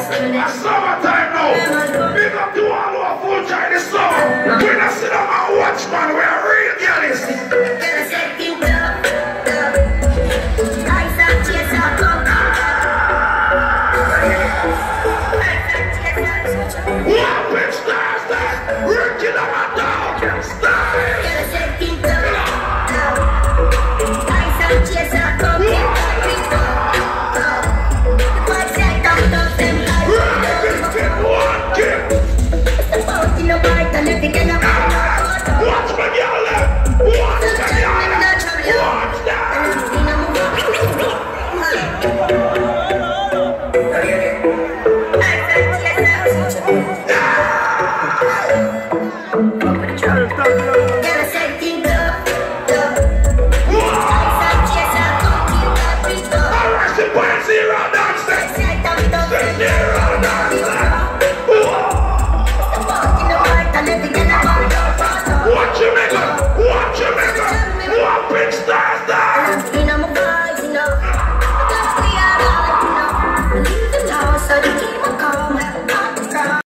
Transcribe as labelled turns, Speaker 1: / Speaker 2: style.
Speaker 1: It's summertime now. Big up to all who are full time this summer. We're not sitting down and watch, man. We are real girls. One big stars that Ricky the hot dog style. Watch my girl, watch my girl, watch that.